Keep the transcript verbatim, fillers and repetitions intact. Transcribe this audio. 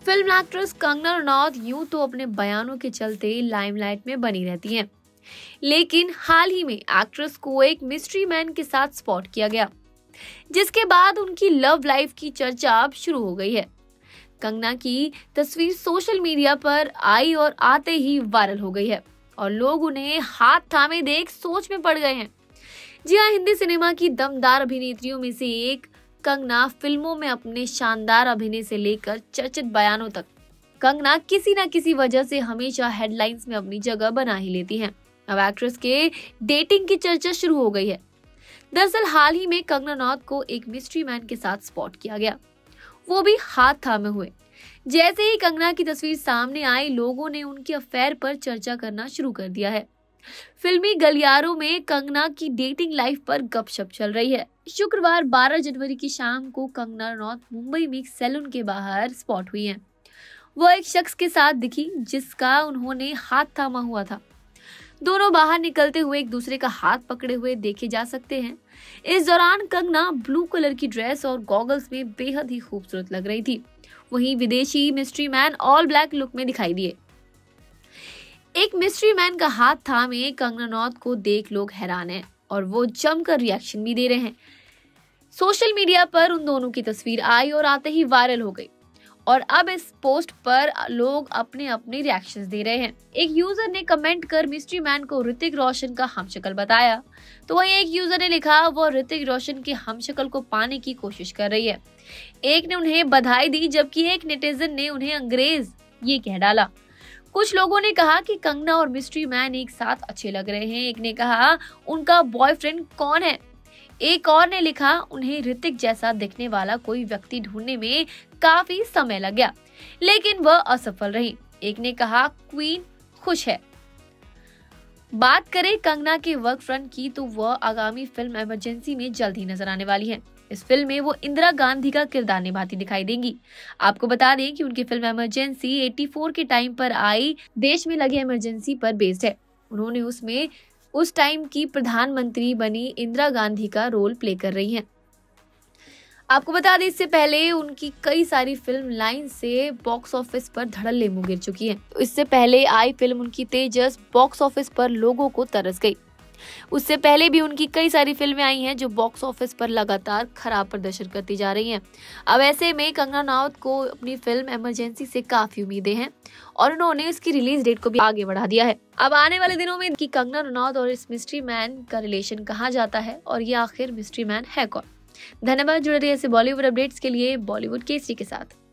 Film actress Kangana Ranaut यूं तो अपने बयानों के चलते लाइमलाइट में बनी रहती हैं, लेकिन हाल ही में एक्ट्रेस को एक मिस्ट्री मैन के साथ स्पॉट किया गया, जिसके बाद उनकी लव लाइफ की चर्चा अब शुरू हो गई है। कंगना की तस्वीर सोशल मीडिया पर आई और आते ही वायरल हो गई है और लोग उन्हें हाथ थामे देख सोच में पड़ गए हैं। जी हाँ, हिंदी सिनेमा की दमदार अभिनेत्रियों में से एक कंगना फिल्मों में अपने शानदार अभिनय से लेकर चर्चित बयानों तक कंगना किसी न किसी वजह से हमेशा हेडलाइंस में अपनी जगह बना ही लेती हैं। अब एक्ट्रेस के डेटिंग की चर्चा शुरू हो गई है। दरअसल हाल ही में कंगना रनौत को एक मिस्ट्री मैन के साथ स्पॉट किया गया, वो भी हाथ थामे हुए। जैसे ही कंगना की तस्वीर सामने आई, लोगों ने उनके अफेयर पर चर्चा करना शुरू कर दिया है। फिल्मी गलियारों में कंगना की डेटिंग लाइफ पर गपशप चल रही है। शुक्रवार बारह जनवरी की शाम को कंगना रनौत मुंबई में एक सैलून के बाहर स्पॉट हुई हैं। वो एक शख्स के साथ दिखी जिसका उन्होंने हाथ थामा हुआ था। दोनों बाहर निकलते हुए एक दूसरे का हाथ पकड़े हुए देखे जा सकते हैं। इस दौरान कंगना ब्लू कलर की ड्रेस और गॉगल्स में बेहद ही खूबसूरत लग रही थी। वहीं विदेशी mystery man all black look में दिखाई दिए। एक मिस्ट्री मैन का हाथ थामे कंगना रनौत को देख लोग हैरान हैं और वो जमकर रिएक्शन भी दे रहे हैं। सोशल मीडिया पर उन दोनों की तस्वीर आई और आते ही वायरल हो गई और अब इस पोस्ट पर लोग अपने अपने रिएक्शंस दे रहे हैं। एक यूजर ने कमेंट कर मिस्ट्री मैन को ऋतिक रोशन का हमशक्ल बताया, तो वहीं एक यूजर ने लिखा वो ऋतिक रोशन के हमशक्ल को पाने की कोशिश कर रही है। एक ने उन्हें बधाई दी, जबकि एक नेटिजन ने उन्हें अंग्रेज ये कह डाला। कुछ लोगों ने कहा कि कंगना और मिस्ट्री मैन एक साथ अच्छे लग रहे हैं। एक ने कहा उनका बॉयफ्रेंड कौन है। एक और ने लिखा उन्हें ऋतिक जैसा दिखने वाला कोई व्यक्ति ढूंढने में काफी समय लग गया, लेकिन वह असफल रही। एक ने कहा क्वीन खुश है। बात करें कंगना के वर्क फ्रंट की, तो वह आगामी फिल्म इमरजेंसी में जल्द ही नजर आने वाली है। इस फिल्म में वो इंदिरा गांधी का किरदार निभाती दिखाई देंगी। आपको बता दें कि उनकी फिल्म इमरजेंसी चौरासी के टाइम पर आई देश में लगे इमरजेंसी पर बेस्ड है। उन्होंने उसमें उस टाइम की प्रधानमंत्री बनी इंदिरा गांधी का रोल प्ले कर रही हैं। आपको बता दें इससे पहले उनकी कई सारी फिल्म लाइन से बॉक्स ऑफिस पर धड़ल्ले मुंह गिर चुकी हैं। इससे पहले आई फिल्म उनकी तेजस बॉक्स ऑफिस पर लोगों को तरस गई। उससे पहले भी उनकी कई सारी फिल्में आई हैं जो बॉक्स ऑफिस पर लगातार खराब प्रदर्शन करती जा रही हैं। अब ऐसे में कंगना रनौत को अपनी फिल्म इमरजेंसी से काफी उम्मीदें हैं और उन्होंने इसकी रिलीज डेट को भी आगे बढ़ा दिया है। अब आने वाले दिनों में कि कंगना रनौत और इस मिस्ट्री मैन का रिलेशन कहाँ जाता है और ये आखिर मिस्ट्री मैन है कौन। धन्यवाद। जुड़े रहिए ऐसे बॉलीवुड अपडेट्स के लिए बॉलीवुड केसरी के साथ।